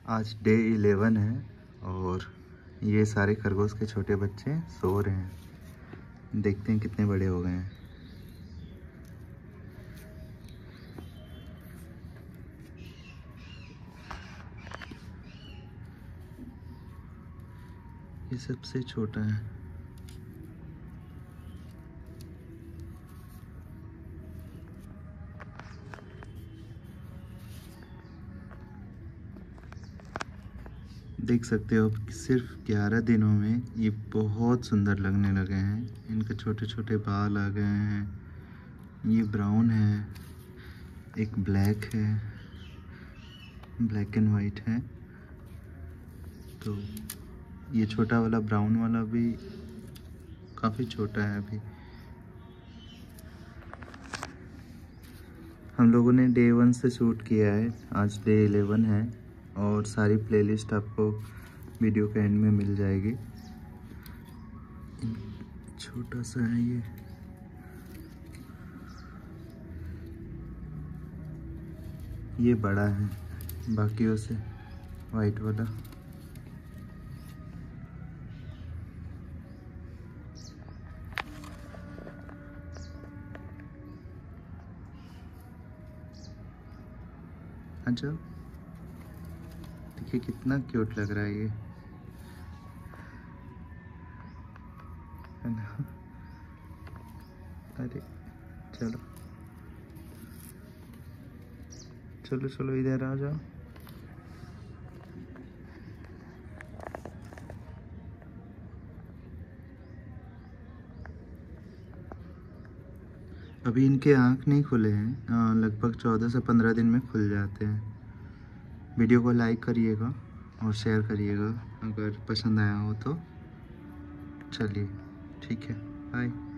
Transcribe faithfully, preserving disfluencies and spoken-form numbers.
आज day eleven है और ये सारे खरगोश के छोटे बच्चे सो रहे हैं। देखते हैं कितने बड़े हो गए हैं। ये सबसे छोटा है। देख सकते हो कि सिर्फ ग्यारह दिनों में ये बहुत सुंदर लगने लगे हैं। इनके छोटे छोटे बाल आ गए हैं। ये ब्राउन है, एक ब्लैक है, ब्लैक एंड वाइट है। तो ये छोटा वाला ब्राउन वाला भी काफ़ी छोटा है अभी। हम लोगों ने डे वन से शूट किया है, आज डे इलेवन है और सारी प्लेलिस्ट आपको वीडियो के एंड में मिल जाएगी। छोटा सा है ये। ये बड़ा है बाकियों से, वाइट वाला। अच्छा देखिए कितना क्यूट लग रहा है ये, है ना। अरे चलो चलो चलो इधर आ जाओ। अभी इनके आँख नहीं खुले हैं, लगभग चौदह से पंद्रह दिन में खुल जाते हैं। वीडियो को लाइक करिएगा और शेयर करिएगा अगर पसंद आया हो तो। चलिए ठीक है, बाय।